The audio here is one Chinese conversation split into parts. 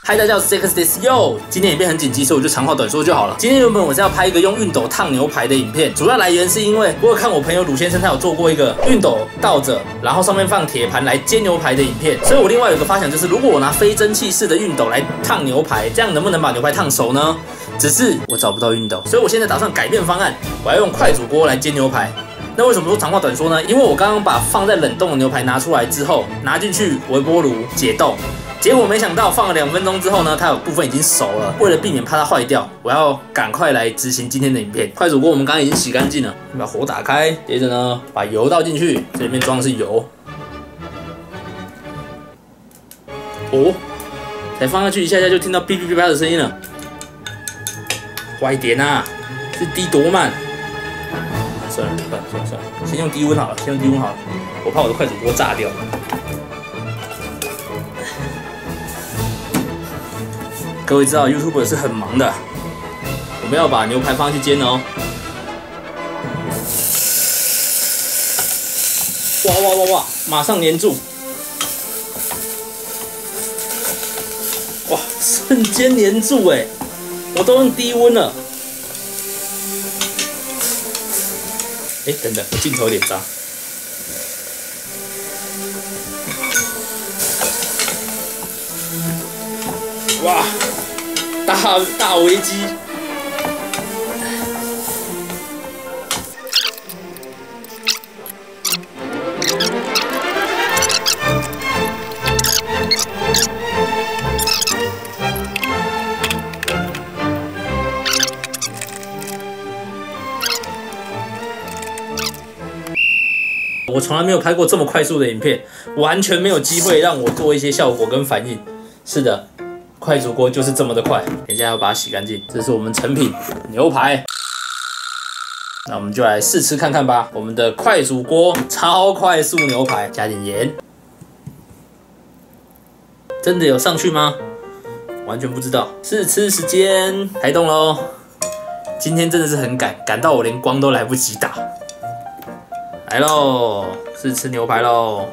嗨，大家好，我是 Jax Yo。今天影片很紧急，所以我就长话短说就好了。今天原本我是要拍一个用熨斗烫牛排的影片，主要来源是因为我有看我朋友鲁先生他有做过一个熨斗倒着，然后上面放铁盘来煎牛排的影片，所以我另外有个发想，就是如果我拿非蒸汽式的熨斗来烫牛排，这样能不能把牛排烫熟呢？只是我找不到熨斗，所以我现在打算改变方案，我要用快煮锅来煎牛排。那为什么说长话短说呢？因为我刚刚把放在冷冻的牛排拿出来之后，拿进去微波炉解冻。结果没想到放了2分钟之后呢，它有部分已经熟了。为了避免怕它坏掉，我要赶快来执行今天的影片。快煮锅我们刚刚已经洗干净了，把火打开，接着呢把油倒进去，这里面装的是油。哦，才放下去一下下就听到哔哔哔哔的声音了。快点啊，是低多慢？算了，先用低温好了，我怕我的快煮锅炸掉。各位知道 YouTuber 是很忙的，我们要把牛排放去煎哦。哇，马上粘住！哇，瞬间粘住哎！我都用低温了。哎，等等，我镜头有点脏。哇！大危机！我从来没有拍过这么快速的影片，完全没有机会让我做一些效果跟反应。是的。快煮锅就是这么的快，等一下要把它洗干净。这是我们成品牛排，那我们就来试吃看看吧。我们的快煮锅超快速牛排，加点盐，真的有上去吗？完全不知道。试吃时间开动喽！今天真的是很赶到我连光都来不及打。来喽，试吃牛排喽！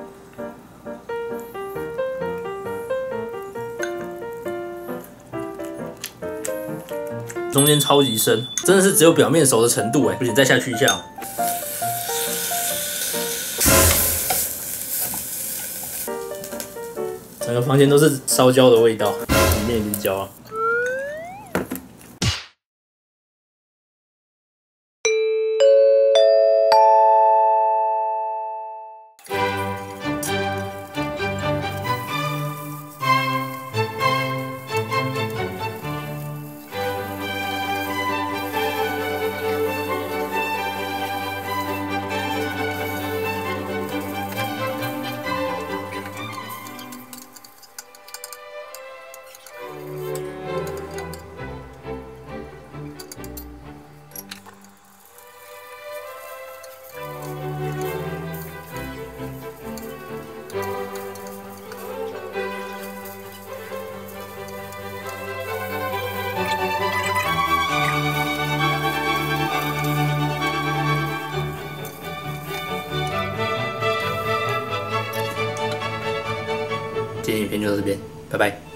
中间超级深，真的是只有表面熟的程度哎，不行，再下去一下。整个房间都是烧焦的味道，里面已经焦了。今天影片就到这边，拜拜。